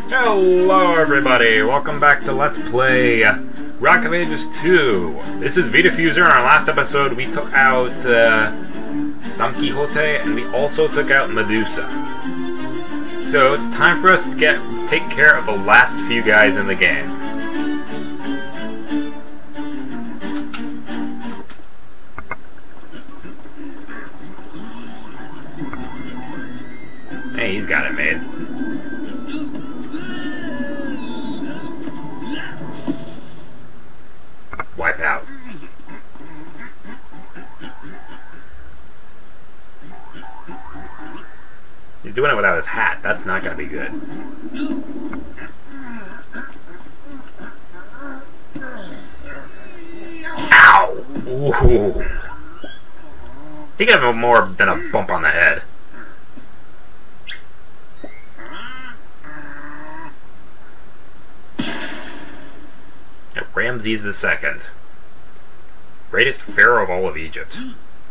Hello everybody, welcome back to Let's Play Rock of Ages 2. This is Vitafuser. In our last episode we took out Don Quixote and we also took out Medusa. So it's time for us to take care of the last few guys in the game. Hey, he's got it made. Wipe out. He's doing it without his hat. That's not going to be good. Ow! Ooh. He got him more than a bump on the head. Ramses II, greatest pharaoh of all of Egypt,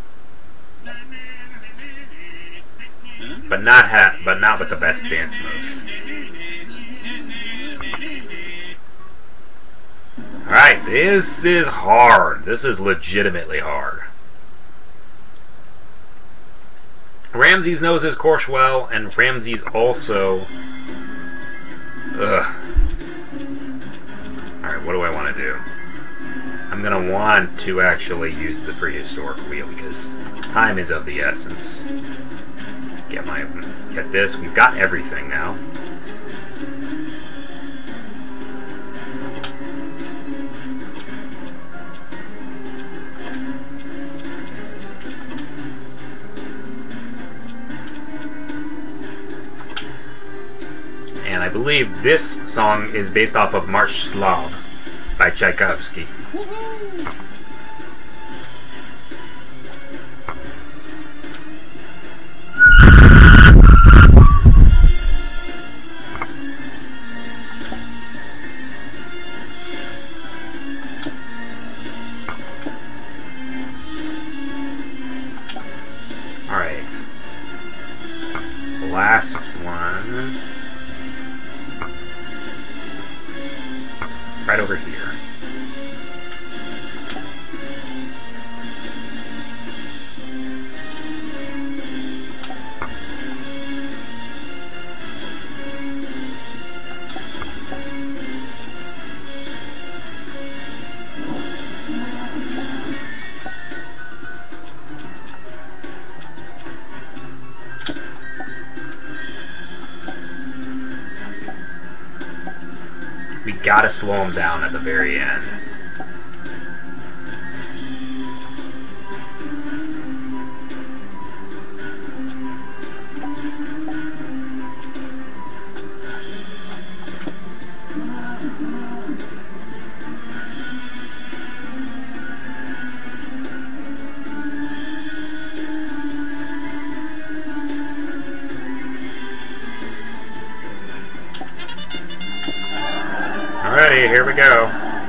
but not with the best dance moves. All right, this is hard. This is legitimately hard. Ramses knows his course well, and Ramses also. Ugh. Alright, what do I want to do? I'm going to want to actually use the prehistoric wheel because time is of the essence. Get this. We've got everything now. And I believe this song is based off of March Slav by Tchaikovsky. Alright. Last one. Right over here. We gotta slow him down at the very end. Alrighty, here we go.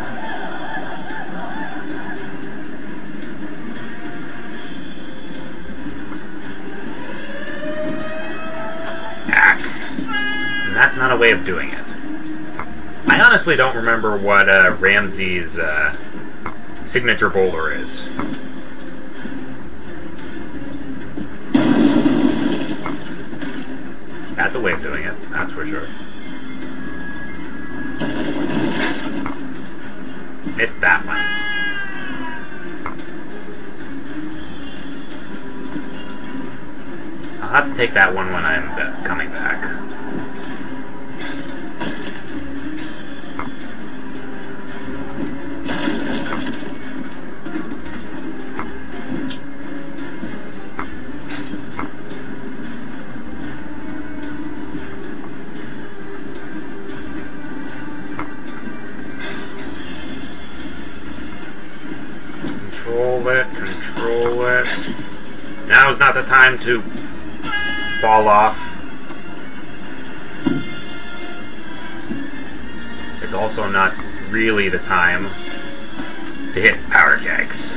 Ack. And that's not a way of doing it. I honestly don't remember what Ramses' signature bowler is. That's a way of doing it, that's for sure. Missed that one. I'll have to take that one when I'm coming back. Control it. Now is not the time to fall off. It's also not really the time to hit powder kegs.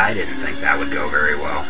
I didn't think that would go very well.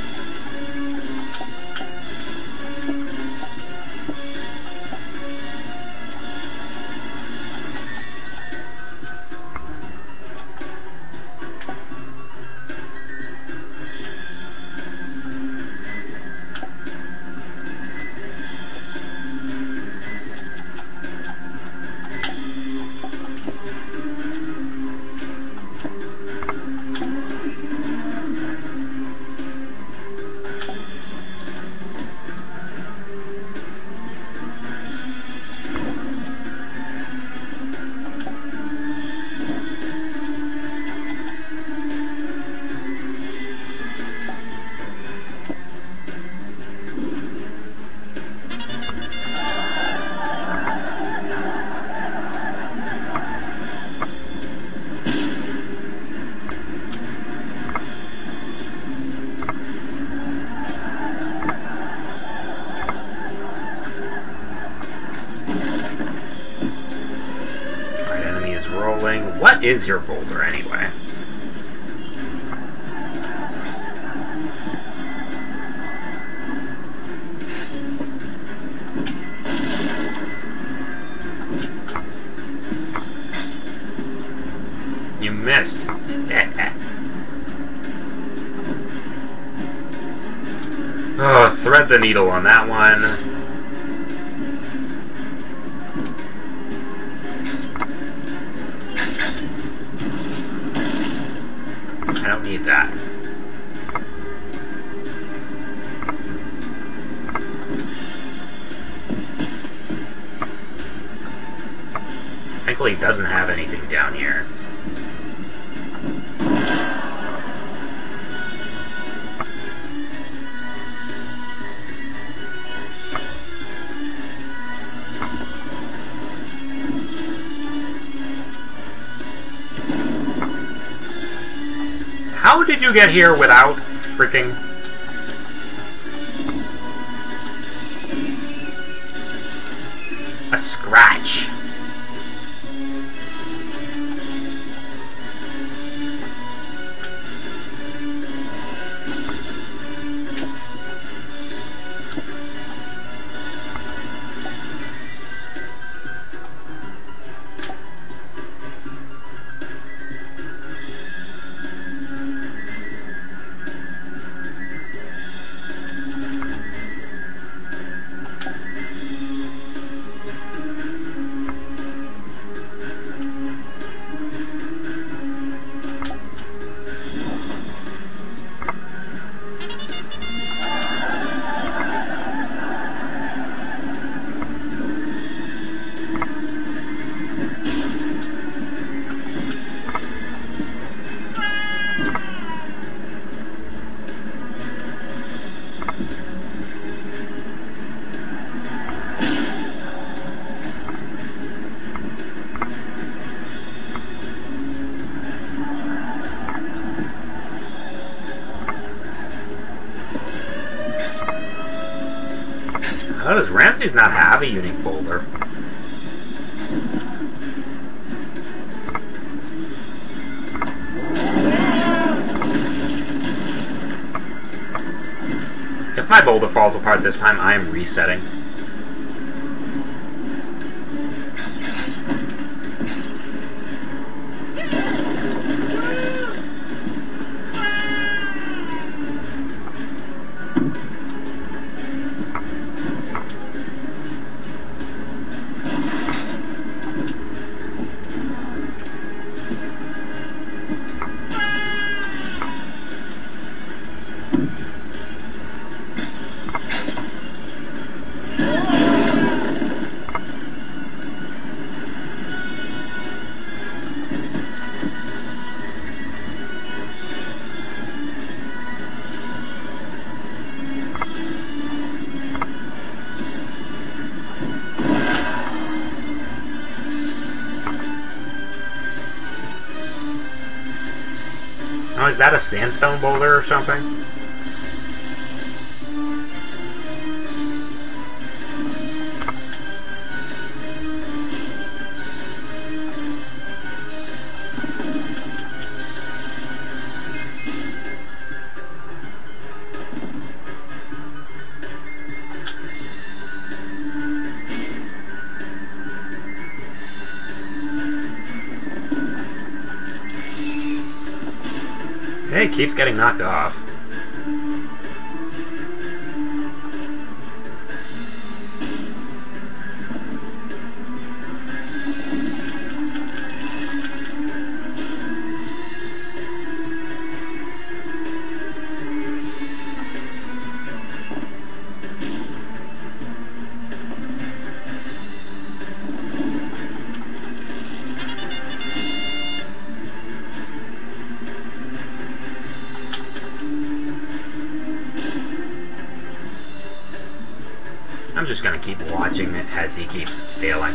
What is your boulder, anyway? You missed. Oh, thread the needle on that one. I don't need that. Thankfully, it doesn't have anything down here. How did you get here without freaking... a scratch? How does Ramses not have a unique boulder? If my boulder falls apart this time, I am resetting. Oh, is that a sandstone boulder or something? Hey, it keeps getting knocked off. I'm just gonna keep watching it as he keeps failing.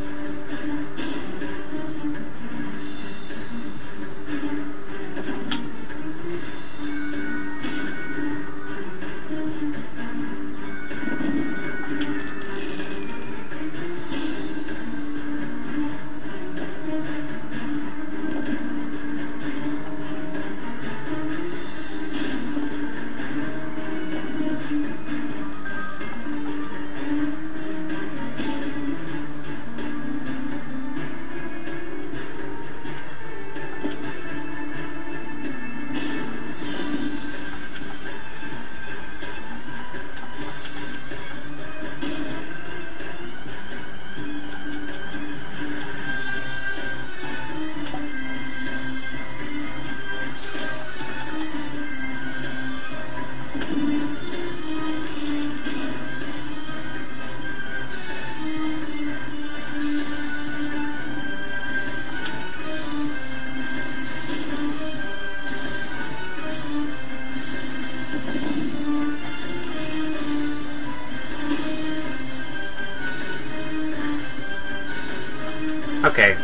Okay.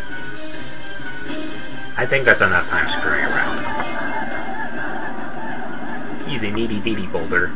I think that's enough time screwing around. Easy, meaty, beady boulder.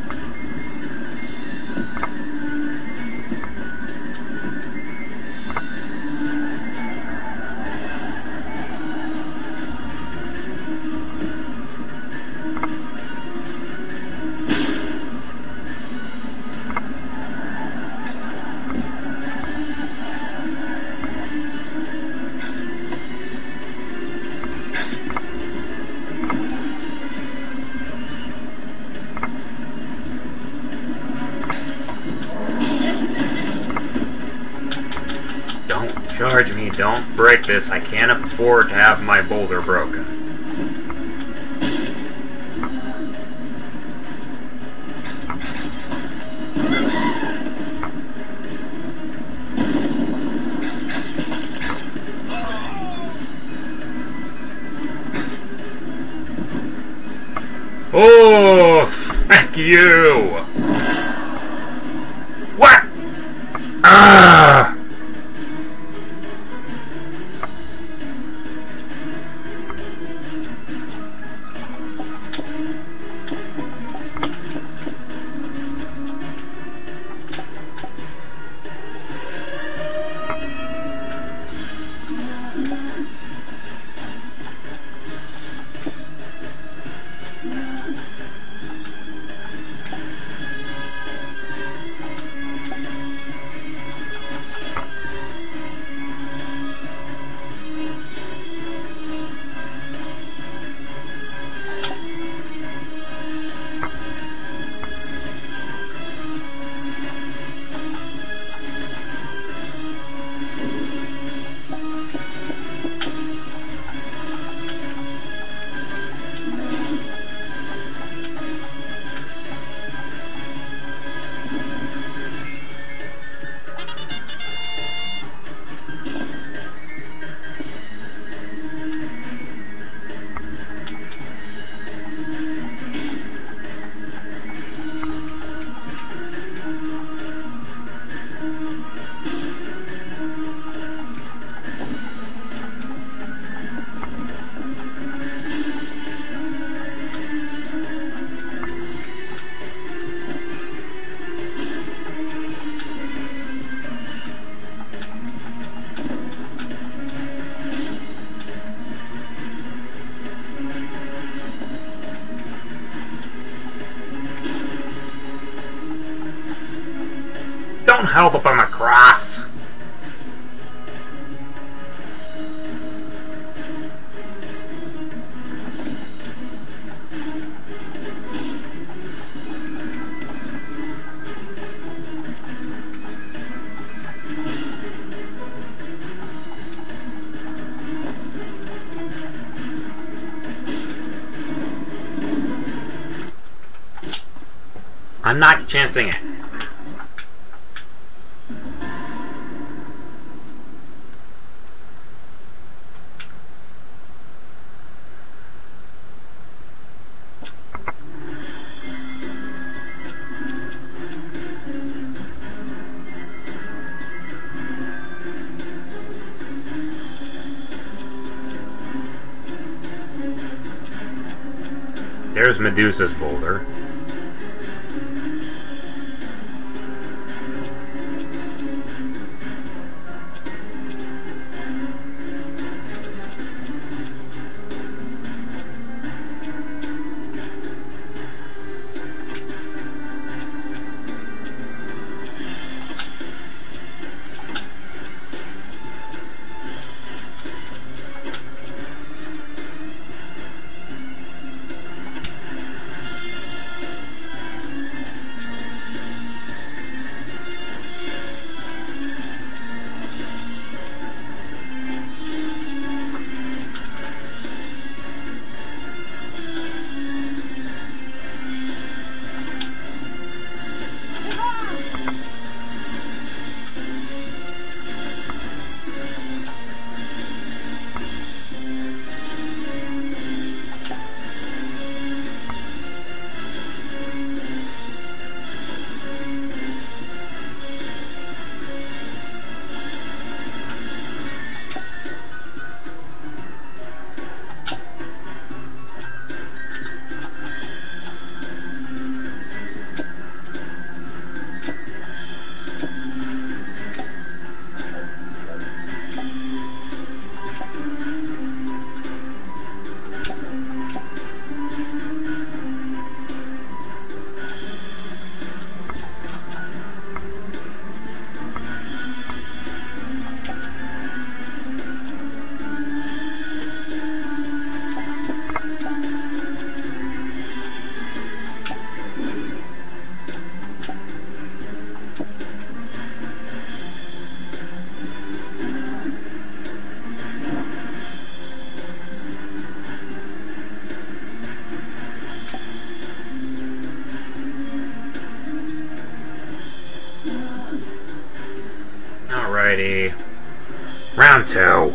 Charge me, don't break this. I can't afford to have my boulder broken. Oh, thank you! What? Ah! Don't help him across! I'm not chancing it. There's Medusa's boulder. Alrighty. Round 2.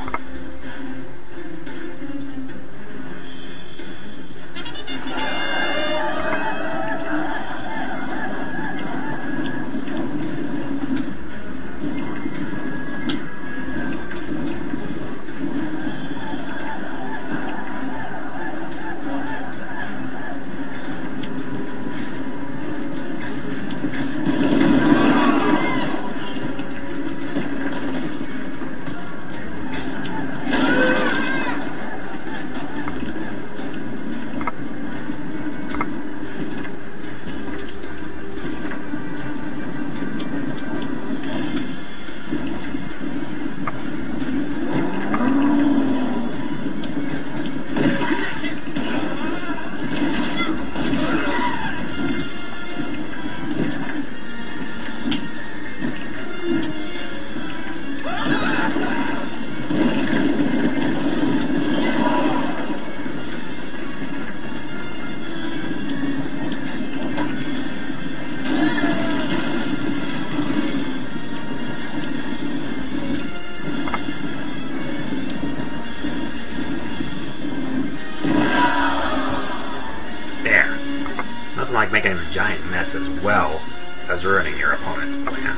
Like making a giant mess as well as ruining your opponent's plan.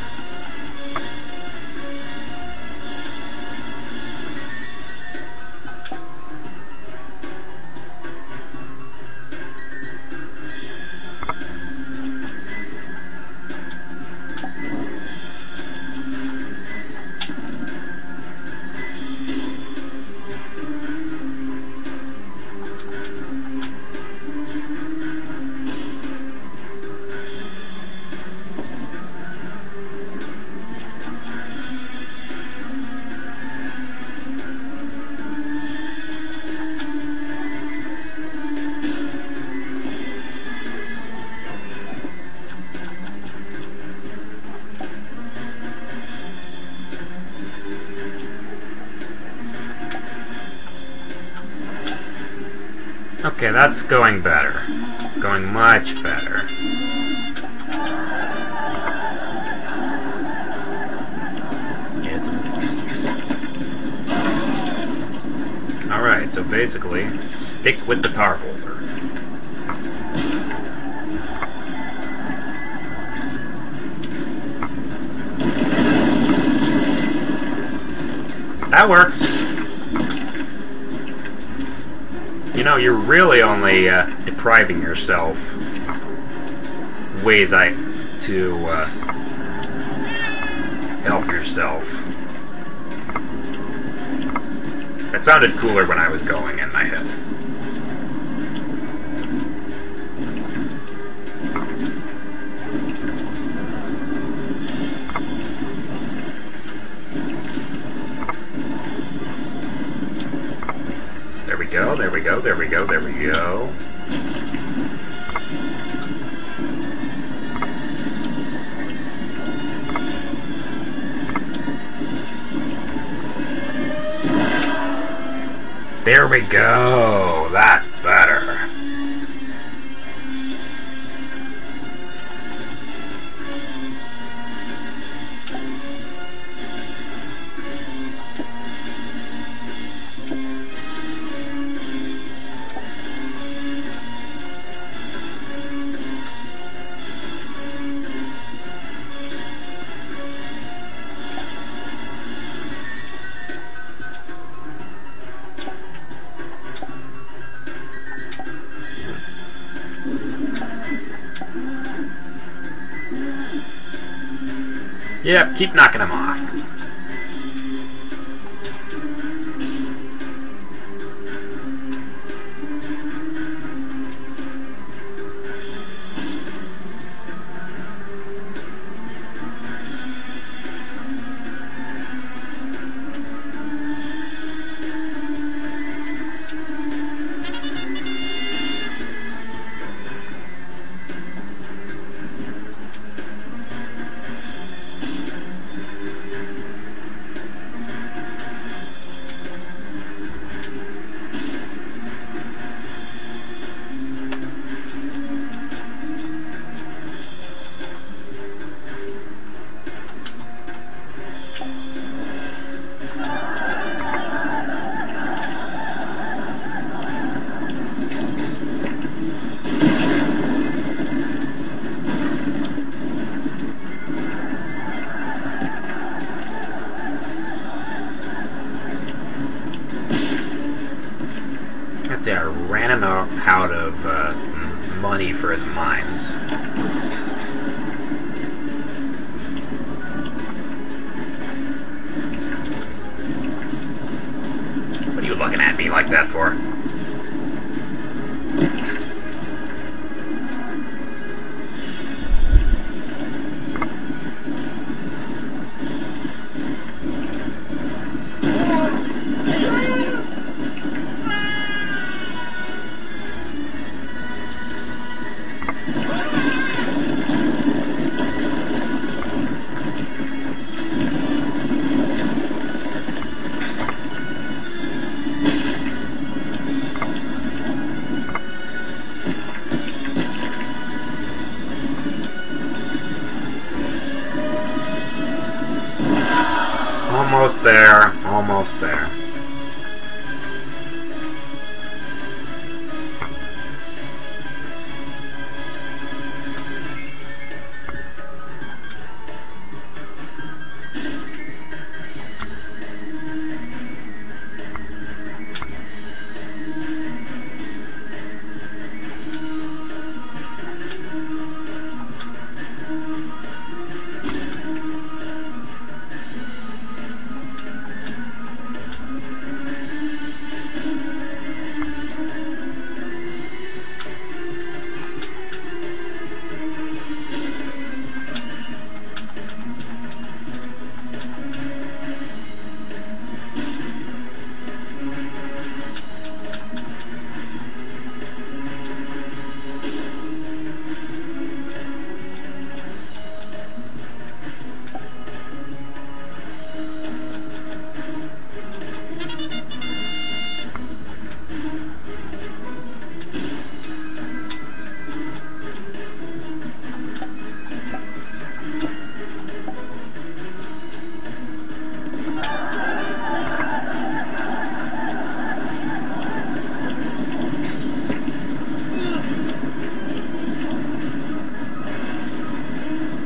Okay, that's going better. Going much better. so basically, stick with the tar boulder. That works. You know, you're really only depriving yourself ways to help yourself. It sounded cooler when I was going in my head. There we go, there we go, there we go, there we go. There we go. That's better. Yep, keep knocking him off. I ran him out of money for his mines. What are you looking at me like that for? Almost there, almost there.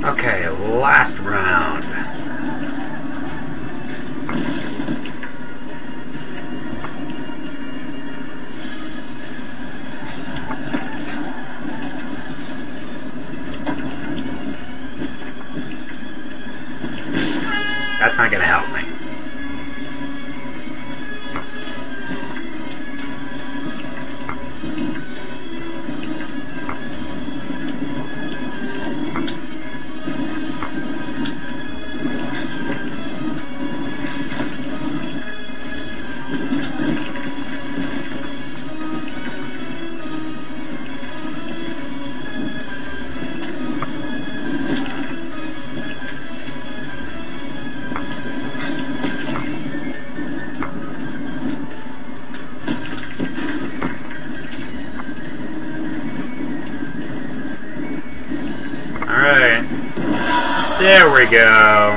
Okay, last round. That's not gonna help me. Alright. There we go.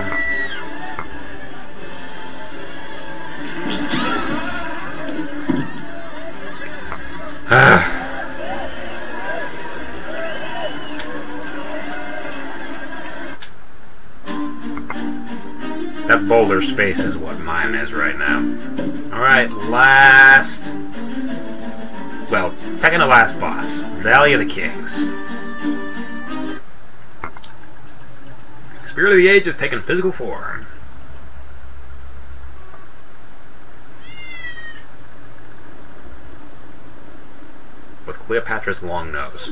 That boulder's face is what mine is right now. Alright, last... Well, second to last boss. Valley of the Kings. Spirit of the Age has taken physical form. With Cleopatra's long nose.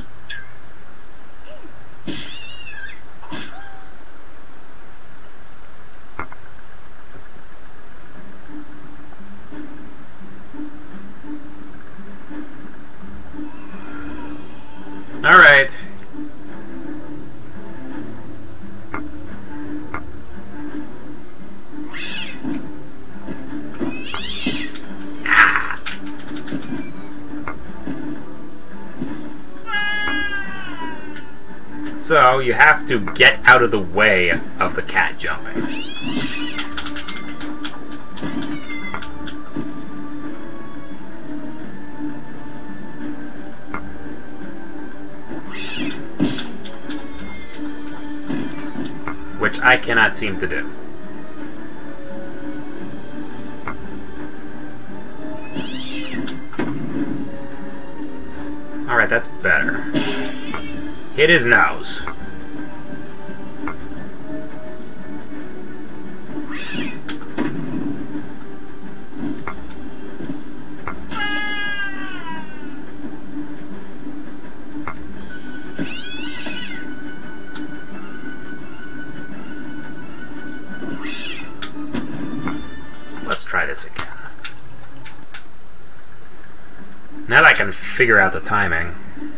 Alright. So, you have to get out of the way of the cat jumping. Which I cannot seem to do. Alright, that's better. Hit his nose. Let's try this again. Now that I can figure out the timing.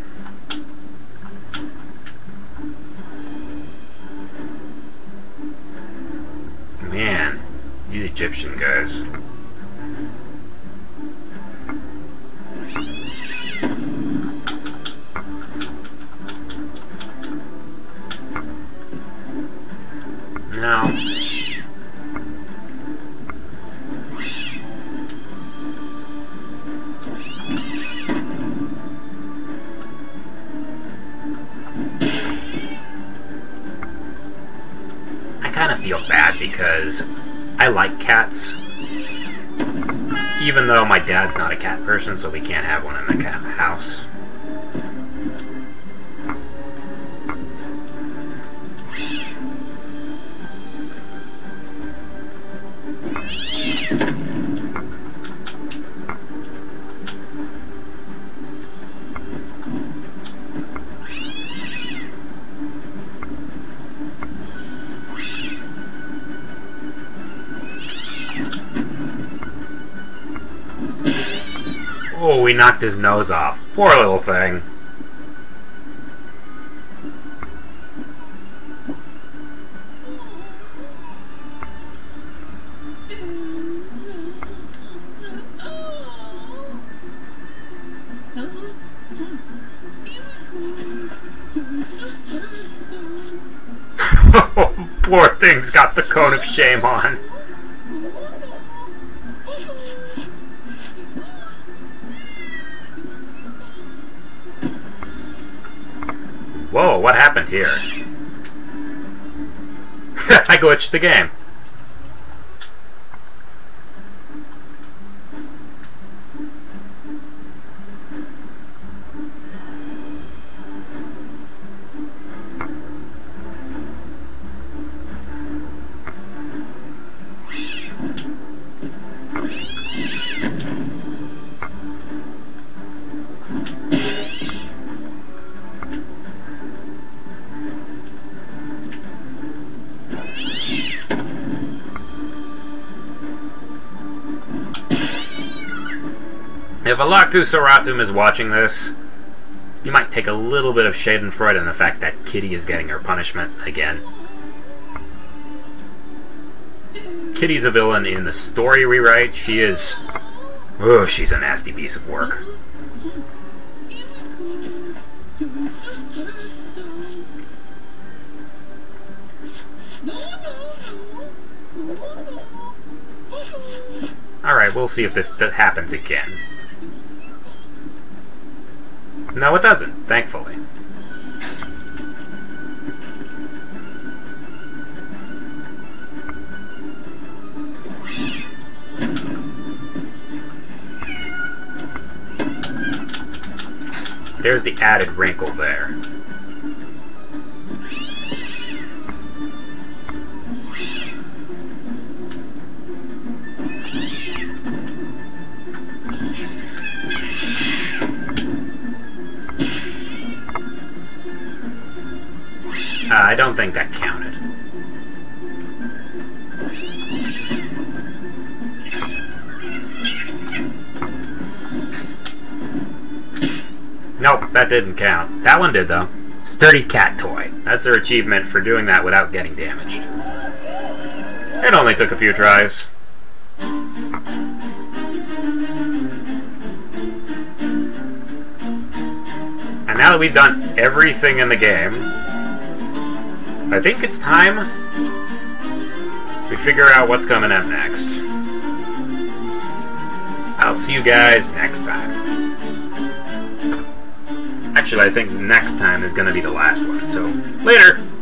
Man, these Egyptian guys. No. I kind of feel bad because I like cats, even though my dad's not a cat person, so we can't have one in the cat house. Oh, we knocked his nose off. Poor little thing. Poor thing's got the cone of shame on. Whoa, what happened here? I glitched the game. If Alaktu Saratum is watching this, you might take a little bit of schadenfreude in the fact that Kitty is getting her punishment again. Kitty's a villain in the story rewrite. She is... oh, she's a nasty piece of work. Alright, we'll see if this happens again. No, it doesn't, thankfully. There's the added wrinkle there. I don't think that counted. Nope, that didn't count. That one did, though. Sturdy cat toy. That's her achievement for doing that without getting damaged. It only took a few tries. And now that we've done everything in the game, I think it's time we figure out what's coming up next. I'll see you guys next time. Actually, I think next time is going to be the last one, so later!